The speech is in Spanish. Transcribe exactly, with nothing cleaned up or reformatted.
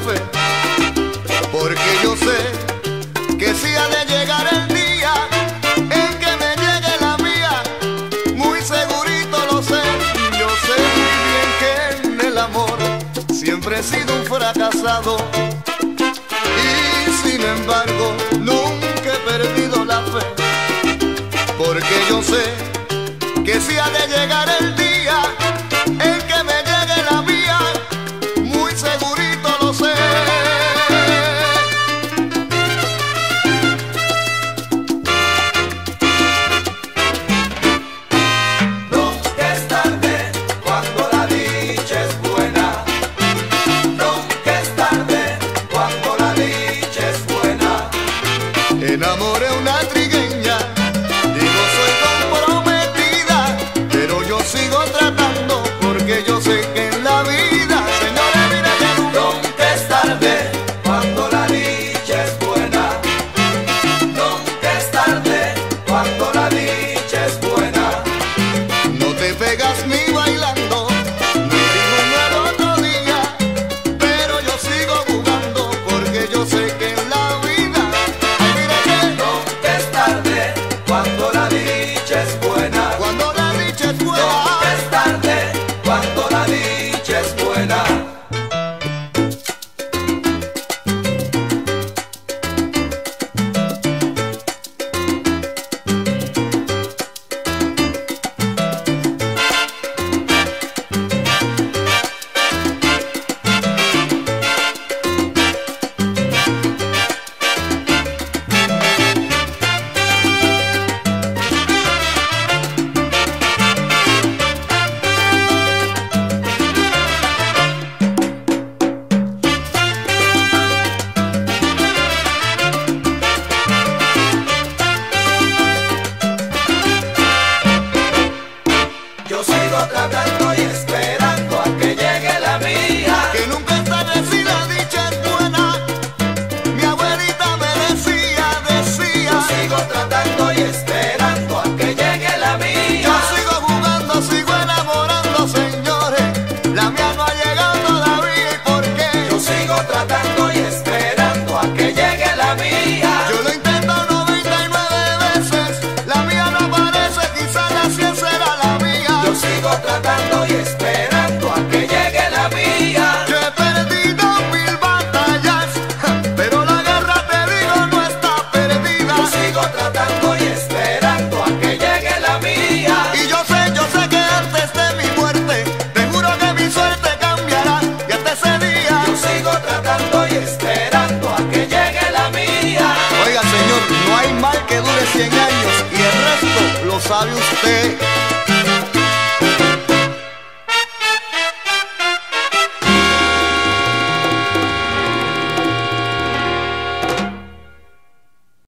fe, porque yo sé que si ha de llegar el día en que me llegue la mía, muy segurito lo sé. Yo sé muy bien que en el amor siempre he sido un fracasado, y sin embargo nunca he perdido la fe, porque yo sé que si ha de llegar el día en que me llegue la mía, muy segurito lo sé. Nunca es tarde cuando la dicha es buena. Nunca es tarde cuando la dicha es buena. Enamoré una trigueña y no soy comprometida, pero yo sigo tratando porque yo sé que en la vida, señores, mira que nunca, Nunca es tarde cuando la dicha es buena. Nunca es tarde cuando la dicha es buena. no te pegas ni bailando, ni digo el otro día, pero yo sigo jugando porque yo sé que en la vida, ay, mira que Nunca es tarde cuando la dicha es buena. cuando la dicha es buena. Nunca es tarde cuando la dicha es buena. Yo sigo tratando y esperando a que llegue la mía. Que nunca es tarde si la dicha es buena. Mi abuelita me decía, decía. Yo sigo tratando y esperando a que llegue la Yo mía. sigo jugando, sigo enamorando, señores. La mía no ha llegado todavía, ¿y por qué? Yo sigo tratando y esperando a que llegue la mía. Yo lo intento noventa y nueve veces. La mía no aparece, quizá la cien será la mía. Yo sigo tratando y esperando a que llegue la mía. Yo he perdido mil batallas, pero la guerra, te digo, no está perdida. Yo sigo tratando y esperando a que llegue la mía. Y yo sé, yo sé que antes de mi muerte, te juro que mi suerte cambiará. Y hasta ese día, Yo sigo tratando y esperando a que llegue la mía. oiga señor, no hay mal que dure cien años, y el resto lo sabe usted.